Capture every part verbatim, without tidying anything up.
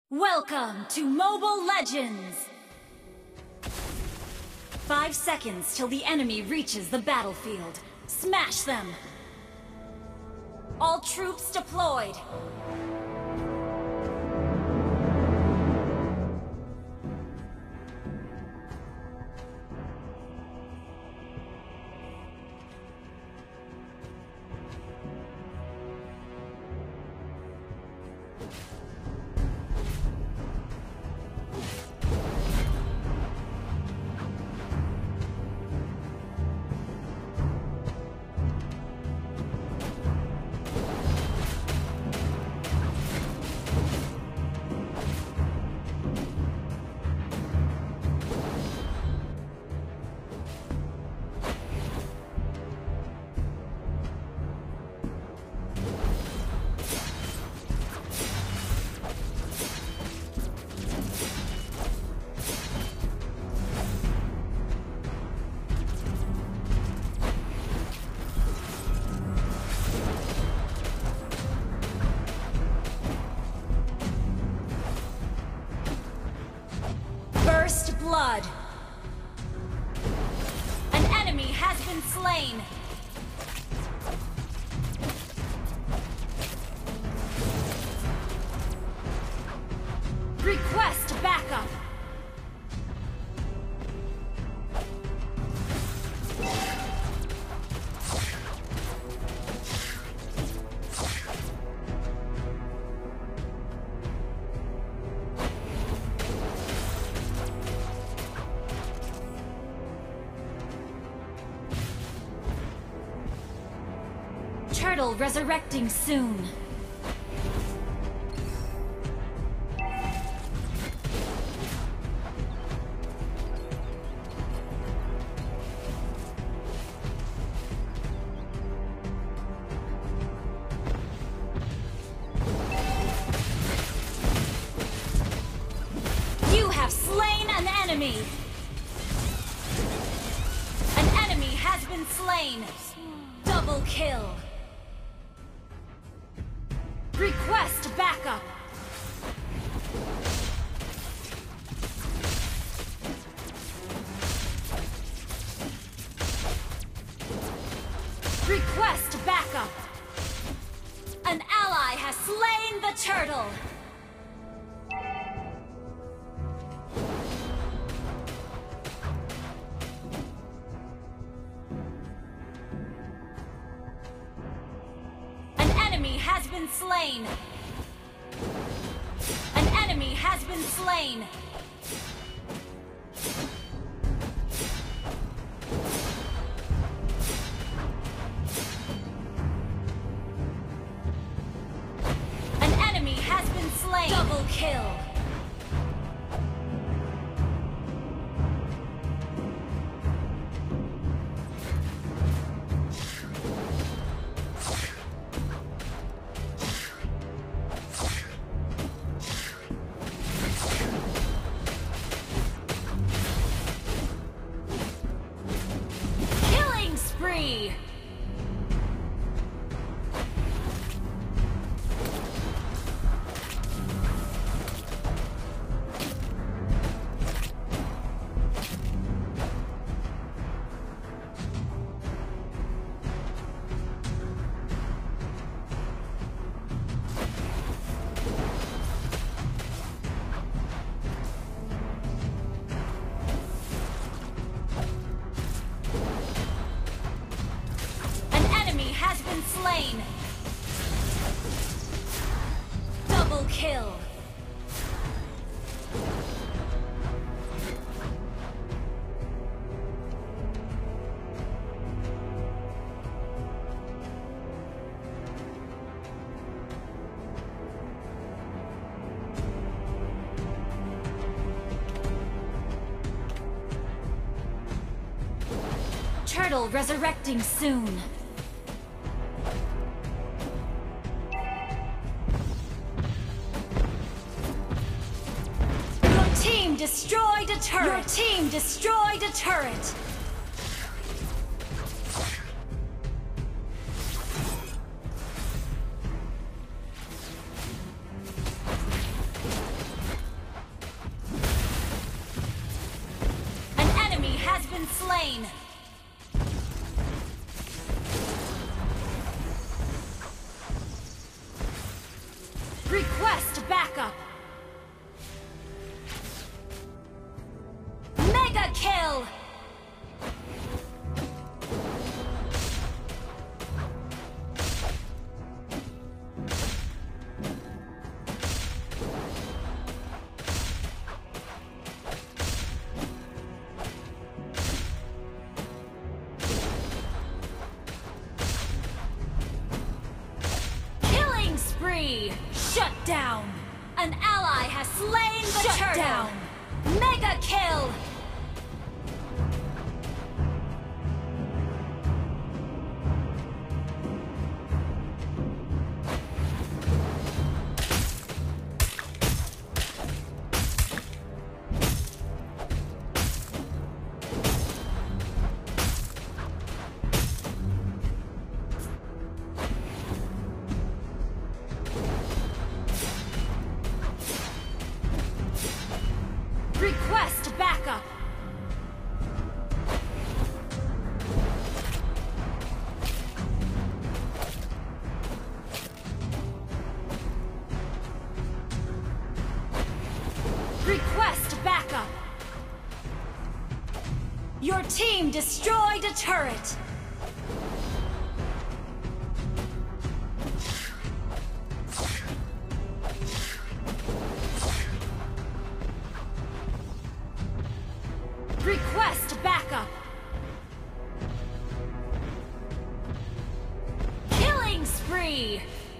Welcome to Mobile Legends! Five seconds till the enemy reaches the battlefield. Smash them! All troops deployed! First blood. An enemy has been slain. Request backup. Turtle resurrecting soon. You have slain an enemy. An enemy has been slain. Double kill. Request backup! Request backup! An ally has slain the turtle! Has been slain. An enemy has been slain. An enemy has been slain. Double kill. Spree! Slain. Double kill. Turtle resurrecting soon. Destroyed a turret! Your team destroyed a turret! slain. Request backup. Mega kill. Spree! Shut down! An ally has slain the Shut turtle! Down. Mega kill! Request backup! Request backup! Your team destroyed a turret! Request backup! Killing spree!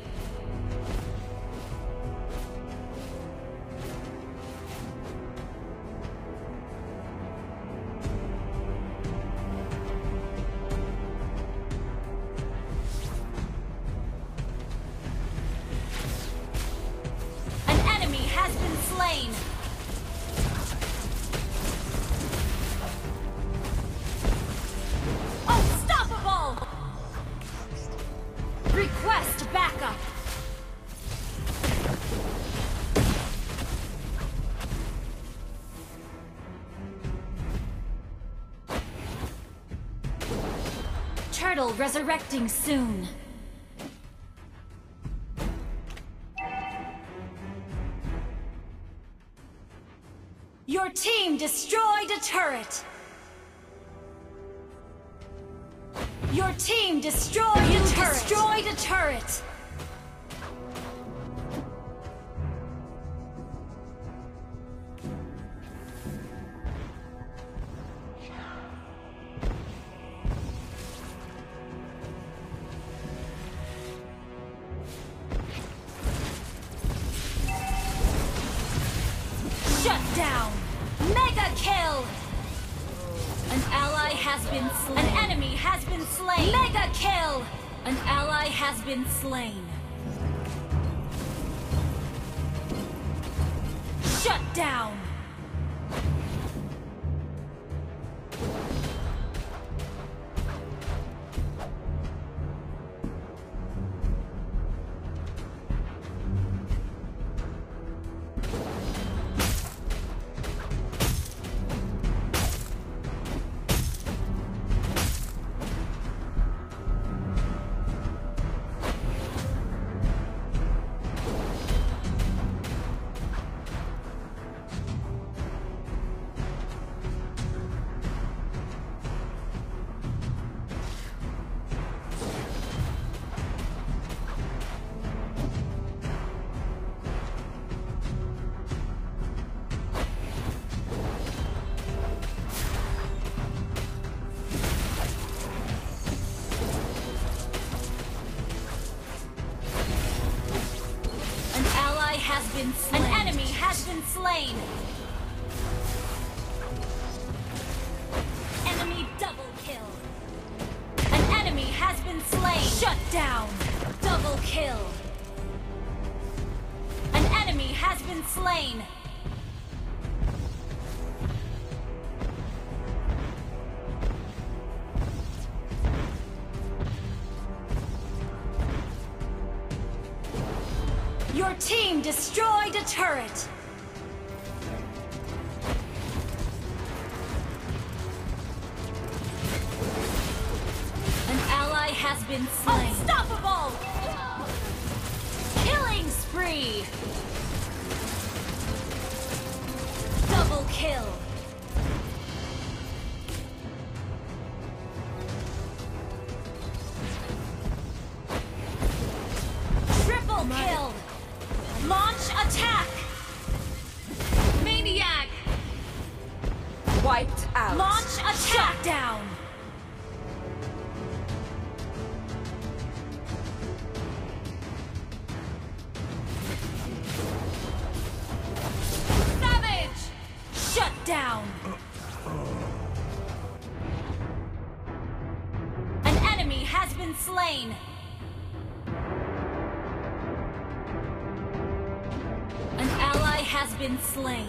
An enemy has been slain! Request backup! Turtle resurrecting soon. Your team destroyed a turret! Your team destroyed you a turret! destroyed a turret! Shut down! Mega kill! An ally has been slain. An enemy has been slain. Mega kill! An ally has been slain. Shut down! Has been slain. An enemy has been slain. Enemy double kill. An enemy has been slain. Shut down. Double kill. An enemy has been slain. Your team destroyed a turret! has been slain. Unstoppable! Killing spree! Double kill! Triple kill! Launch attack! Maniac! Wiped out. Launch attack! Shut down! Savage! Shut down! An enemy has been slain! An ally has been slain.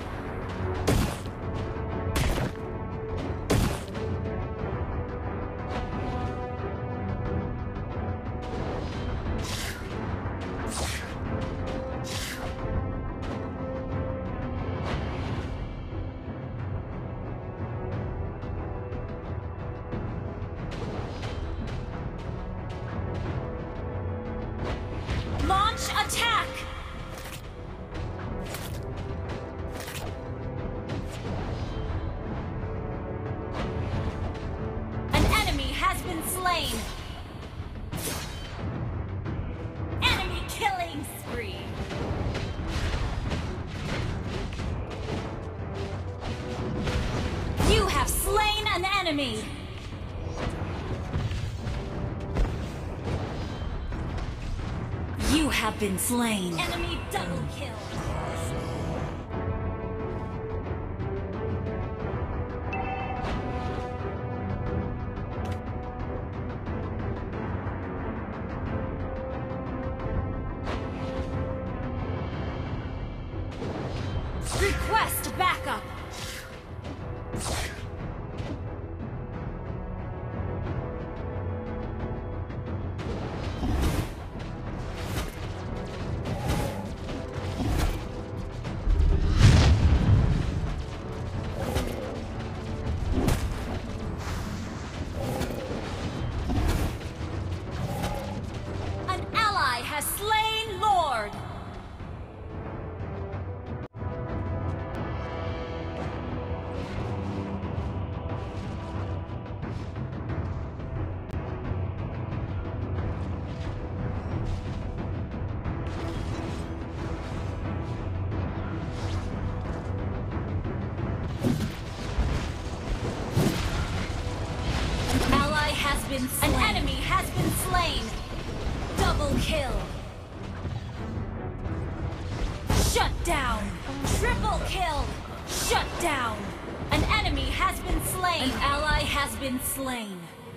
Launch attack! An enemy has been slain. Enemy killing spree. You have slain an enemy. You have been slain. Enemy double kill. Request backup. An ally has slain Lord. Has been slain. An enemy has been slain. Double kill. Shut down. Triple kill. Shut down. An enemy has been slain. An ally has been slain.